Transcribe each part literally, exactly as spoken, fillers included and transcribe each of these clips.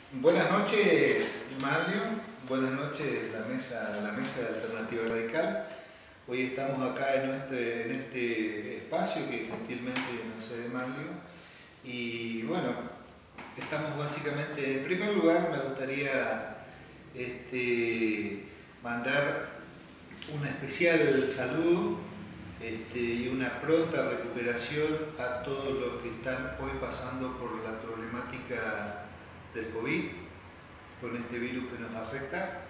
Buenas noches, Mario. Buenas noches, la mesa, la mesa de Alternativa Radical. Hoy estamos acá en este, en este espacio que gentilmente nos cede Mario. Y bueno, estamos básicamente, en primer lugar me gustaría este, mandar un especial saludo este, y una pronta recuperación a todos los que están hoy pasando por la problemática del COVID, con este virus que nos afecta,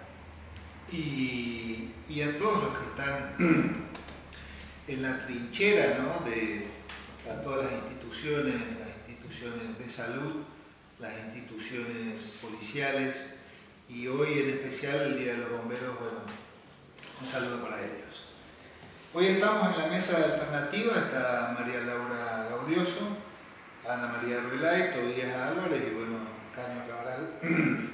y, y a todos los que están en la trinchera, ¿no? de a todas las instituciones, las instituciones de salud, las instituciones policiales, y hoy en especial el Día de los Bomberos. Bueno, un saludo para ellos. Hoy estamos en la mesa de Alternativa, está María Laura Gaudioso, Ana María Ruelay, Tobías Álvarez y bueno, Caño Cabral.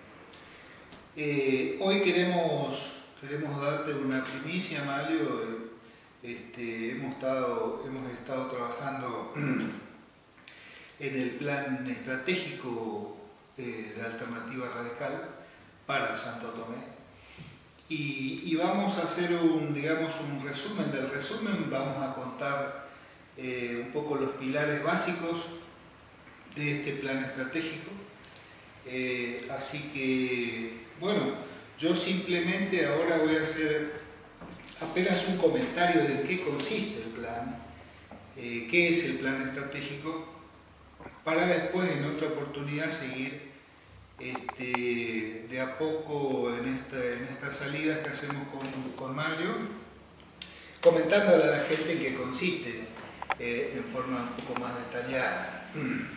Eh, hoy queremos, queremos darte una primicia, Mario. Este, hemos, estado, hemos estado trabajando en el plan estratégico eh, de Alternativa Radical para Santo Tomé. Y, y vamos a hacer un, digamos, un resumen del resumen. Vamos a contar eh, un poco los pilares básicos de este plan estratégico. Eh, así que, bueno, yo simplemente ahora voy a hacer apenas un comentario de qué consiste el plan, eh, qué es el plan estratégico, para después en otra oportunidad seguir este, de a poco en, esta, en estas salidas que hacemos con, con Mario, comentándole a la gente en qué consiste eh, en forma un poco más detallada.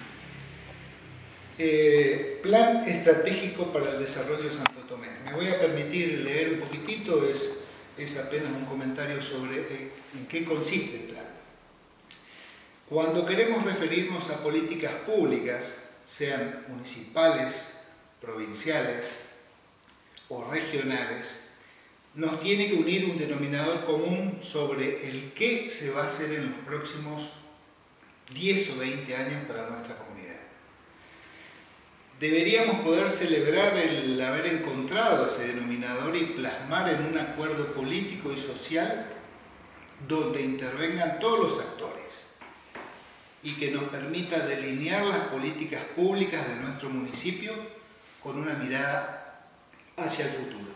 Eh, plan estratégico para el desarrollo de Santo Tomé. Me voy a permitir leer un poquitito, es, es apenas un comentario sobre eh, en qué consiste el plan. Cuando queremos referirnos a políticas públicas, sean municipales, provinciales o regionales, nos tiene que unir un denominador común sobre el qué se va a hacer en los próximos diez o veinte años para nuestra comunidad. Deberíamos poder celebrar el haber encontrado ese denominador y plasmar en un acuerdo político y social donde intervengan todos los actores y que nos permita delinear las políticas públicas de nuestro municipio con una mirada hacia el futuro.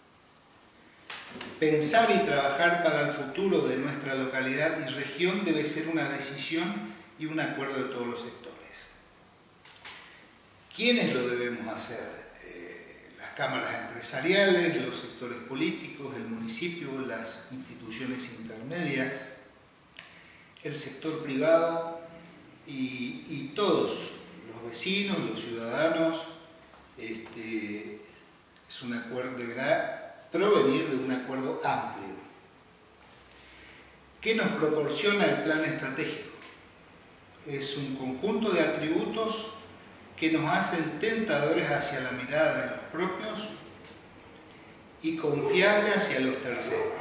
Pensar y trabajar para el futuro de nuestra localidad y región debe ser una decisión y un acuerdo de todos los sectores. ¿Quiénes lo debemos hacer? Eh, las cámaras empresariales, los sectores políticos, el municipio, las instituciones intermedias, el sector privado y, y todos, los vecinos, los ciudadanos. Este, es un acuerdo, deberá provenir de un acuerdo amplio. ¿Qué nos proporciona el plan estratégico? Es un conjunto de atributos que nos hacen tentadores hacia la mirada de los propios y confiables hacia los terceros.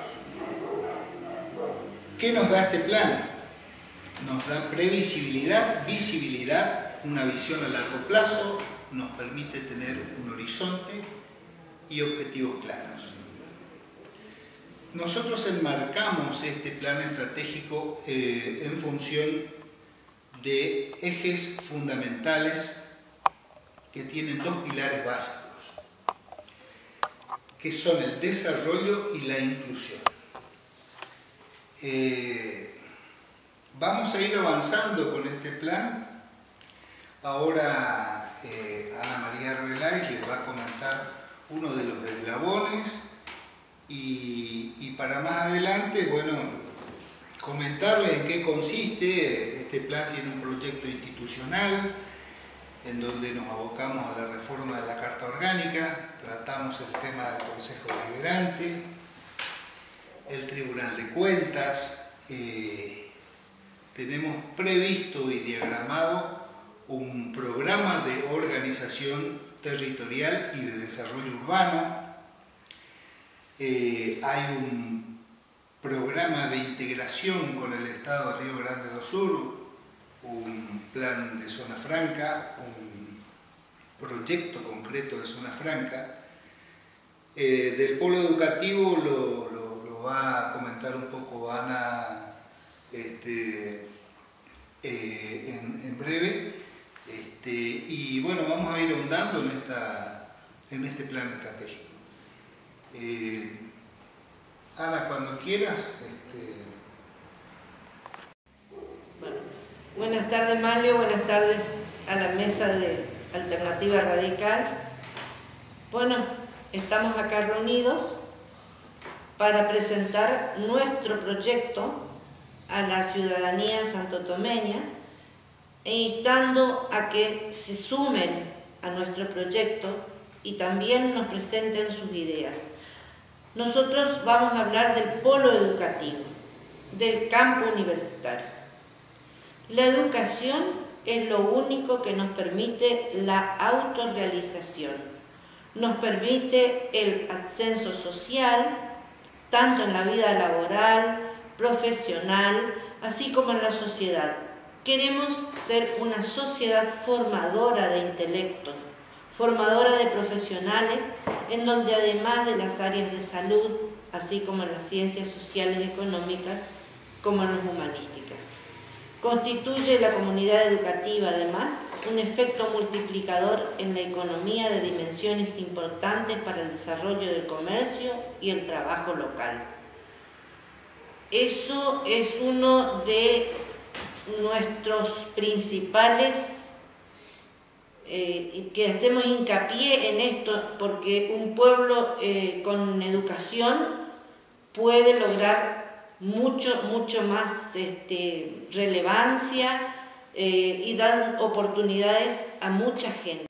¿Qué nos da este plan? Nos da previsibilidad, visibilidad, una visión a largo plazo, nos permite tener un horizonte y objetivos claros. Nosotros enmarcamos este plan estratégico eh, en función de ejes fundamentales que tienen dos pilares básicos, que son el desarrollo y la inclusión. Eh, vamos a ir avanzando con este plan. Ahora eh, Ana María Ruelay les va a comentar uno de los eslabones y, y para más adelante, bueno, comentarles en qué consiste. Este plan tiene un proyecto institucional en donde nos abocamos a la reforma de la Carta Orgánica, tratamos el tema del Consejo Deliberante, el Tribunal de Cuentas, eh, tenemos previsto y diagramado un programa de organización territorial y de desarrollo urbano, eh, hay un programa de integración con el Estado de Río Grande do Sul, un plan de zona franca, un proyecto concreto de Zona Franca. Eh, del polo educativo lo, lo, lo va a comentar un poco Ana este, eh, en, en breve. Este, y bueno, vamos a ir ahondando en, esta, en este plan estratégico. Eh, Ana, cuando quieras. Este... Bueno, buenas tardes, Manlio, buenas tardes a la mesa de Alternativa Radical. Bueno, estamos acá reunidos para presentar nuestro proyecto a la ciudadanía santotomeña e instando a que se sumen a nuestro proyecto y también nos presenten sus ideas. Nosotros vamos a hablar del polo educativo, del campo universitario. La educación es lo único que nos permite la autorrealización, nos permite el ascenso social, tanto en la vida laboral, profesional, así como en la sociedad. Queremos ser una sociedad formadora de intelecto, formadora de profesionales, en donde además de las áreas de salud, así como en las ciencias sociales y económicas, como en las humanísticas. Constituye la comunidad educativa, además, un efecto multiplicador en la economía de dimensiones importantes para el desarrollo del comercio y el trabajo local. Eso es uno de nuestros principales Eh, que hacemos hincapié en esto, porque un pueblo eh, con educación puede lograr mucho, mucho más este, relevancia eh, y dar oportunidades a mucha gente.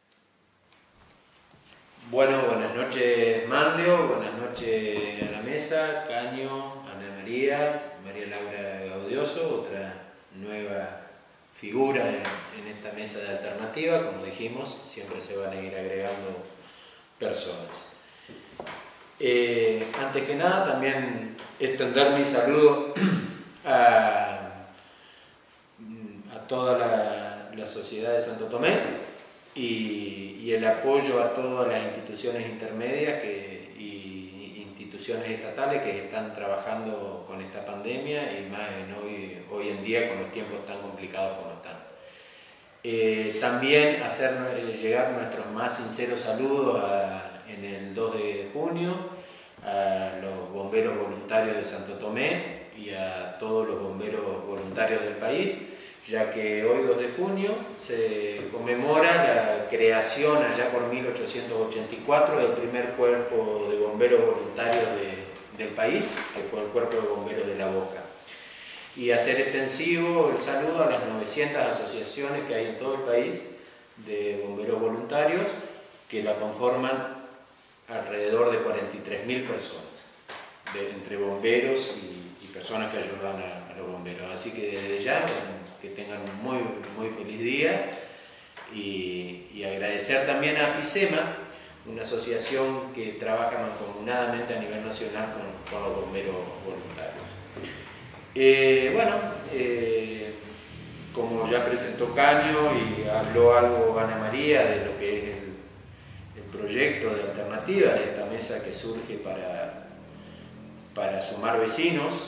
Bueno, buenas noches Manlio, buenas noches a la mesa, Caño, Ana María, María Laura Gaudioso, otra nueva figura en, en esta mesa de alternativa. Como dijimos, siempre se van a ir agregando personas. Eh, antes que nada, también extender mi saludo a, a toda la, la sociedad de Santo Tomé y, y el apoyo a todas las instituciones intermedias que, y instituciones estatales que están trabajando con esta pandemia y más en hoy, hoy en día con los tiempos tan complicados como están. Eh, también hacer eh, llegar nuestros más sinceros saludos a, en el dos de junio a los bomberos voluntarios de Santo Tomé y a todos los bomberos voluntarios del país, ya que hoy dos de junio se conmemora la creación allá por mil ochocientos ochenta y cuatro del primer cuerpo de bomberos voluntarios de, del país, que fue el Cuerpo de Bomberos de La Boca. Y hacer extensivo el saludo a las novecientas asociaciones que hay en todo el país de bomberos voluntarios, que la conforman alrededor de cuarenta y tres mil personas, de, entre bomberos y, y personas que ayudan a, a los bomberos. Así que desde ya, que tengan un muy, muy feliz día y, y agradecer también a APICEMA, una asociación que trabaja mancomunadamente a nivel nacional con, con los bomberos voluntarios. Eh, bueno, eh, como ya presentó Caño y habló algo Ana María de lo que es el, el proyecto de alternativa de esta mesa que surge para, para sumar vecinos,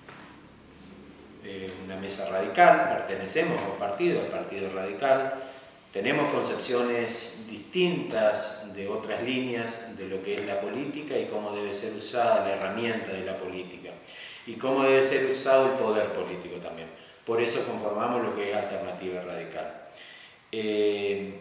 eh, una mesa radical, pertenecemos a un partido, al Partido Radical, tenemos concepciones distintas de otras líneas de lo que es la política y cómo debe ser usada la herramienta de la política y cómo debe ser usado el poder político también. Por eso conformamos lo que es Alternativa Radical. Eh,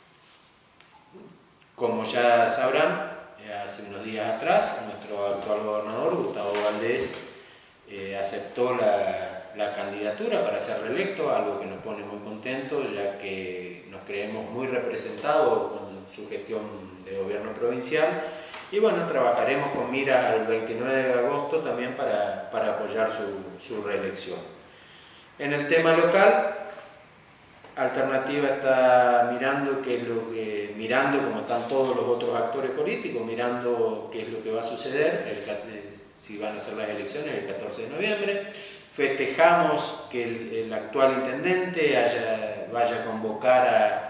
como ya sabrán, hace unos días atrás, nuestro actual gobernador, Gustavo Valdés, eh, aceptó la, la candidatura para ser reelecto, algo que nos pone muy contentos, ya que nos creemos muy representados con su gestión de gobierno provincial. Y bueno, trabajaremos con miras al veintinueve de agosto también para, para apoyar su, su reelección. En el tema local, Alternativa está mirando qué es lo que, mirando como están todos los otros actores políticos, mirando qué es lo que va a suceder, el, si van a ser las elecciones el catorce de noviembre. Festejamos que el, el actual intendente haya, vaya a convocar a,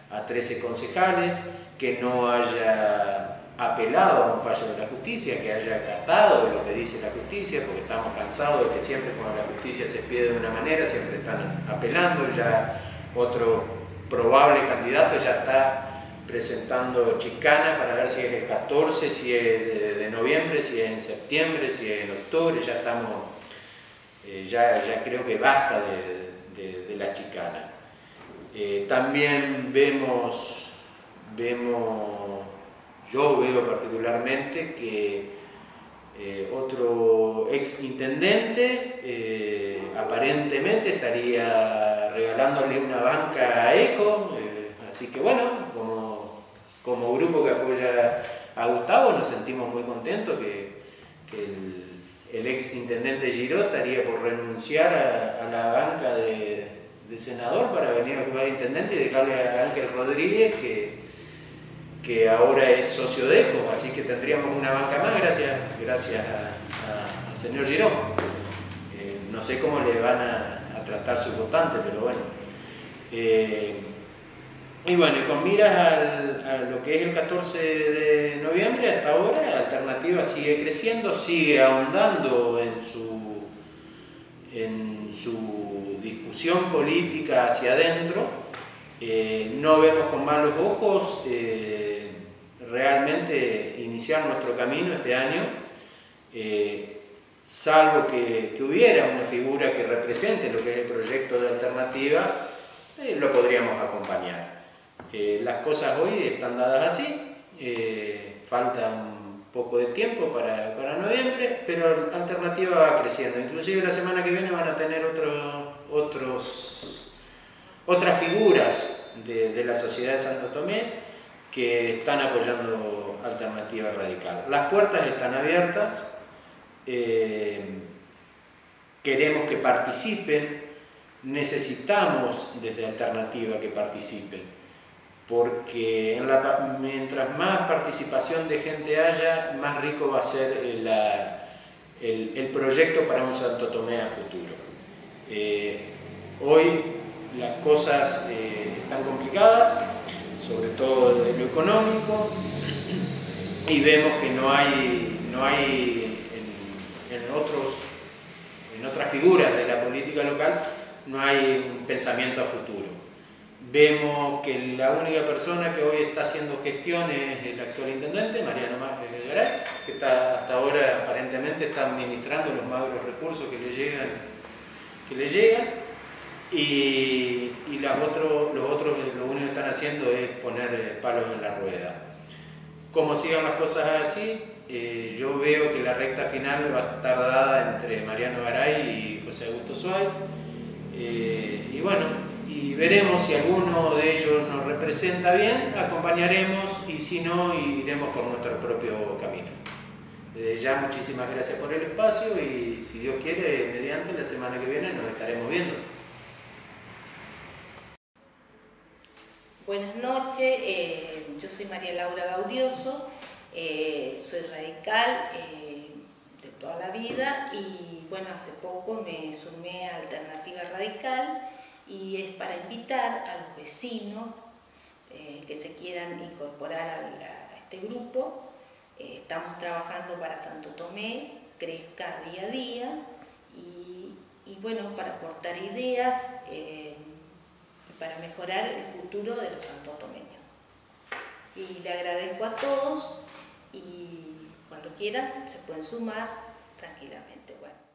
a trece concejales, que no haya apelado a un fallo de la justicia, que haya acatado lo que dice la justicia, porque estamos cansados de que siempre cuando la justicia se pide de una manera, siempre están apelando. Ya otro probable candidato ya está presentando chicana para ver si es el catorce, si es de, de noviembre, si es en septiembre, si es en octubre. Ya estamos, eh, ya, ya creo que basta de, de, de la chicana. Eh, también vemos, vemos, yo veo particularmente que eh, otro ex intendente eh, aparentemente estaría regalándole una banca a ECO, eh, así que bueno, como, como grupo que apoya a Gustavo nos sentimos muy contentos que, que el, el ex intendente Giró estaría por renunciar a, a la banca de, de senador para venir a jugar de intendente y dejarle a Ángel Rodríguez, que que ahora es socio de ECO, así que tendríamos una banca más gracias, gracias a, a, al señor Giró. Eh, no sé cómo le van a, a tratar sus votantes, pero bueno. Eh, y bueno, y con miras al, a lo que es el catorce de noviembre, hasta ahora la alternativa sigue creciendo, sigue ahondando en su, en su discusión política hacia adentro. Eh, no vemos con malos ojos eh, realmente iniciar nuestro camino este año, eh, salvo que, que hubiera una figura que represente lo que es el proyecto de alternativa, eh, lo podríamos acompañar. Eh, las cosas hoy están dadas así, eh, falta un poco de tiempo para, para noviembre, pero la alternativa va creciendo. Inclusive la semana que viene van a tener otro, otros... otras figuras de, de la sociedad de Santo Tomé que están apoyando Alternativa Radical. Las puertas están abiertas, eh, queremos que participen, necesitamos desde Alternativa que participen, porque en la, mientras más participación de gente haya, más rico va a ser la, el, el proyecto para un Santo Tomé a futuro. Eh, hoy las cosas eh, están complicadas, sobre todo de lo económico, y vemos que no hay, no hay en, en, otros, en otras figuras de la política local, no hay un pensamiento a futuro. Vemos que la única persona que hoy está haciendo gestión es el actual intendente, Mariano Garay, que está, hasta ahora aparentemente está administrando los magros recursos que le llegan, que le llegan. Y, y los, otros, los otros lo único que están haciendo es poner palos en la rueda. Como sigan las cosas así, eh, yo veo que la recta final va a estar dada entre Mariano Garay y José Augusto Suárez, eh, y bueno, y veremos si alguno de ellos nos representa bien, acompañaremos, y si no, iremos por nuestro propio camino. Desde ya muchísimas gracias por el espacio, y si Dios quiere, mediante la semana que viene nos estaremos viendo. Buenas noches, eh, yo soy María Laura Gaudioso, eh, soy radical eh, de toda la vida, y bueno, hace poco me sumé a Alternativa Radical, y es para invitar a los vecinos eh, que se quieran incorporar a, la, a este grupo. Eh, estamos trabajando para Santo Tomé crezca día a día, y, y bueno, para aportar ideas eh, para mejorar el futuro de los santotomeños. Y le agradezco a todos, y cuando quieran se pueden sumar tranquilamente. Bueno.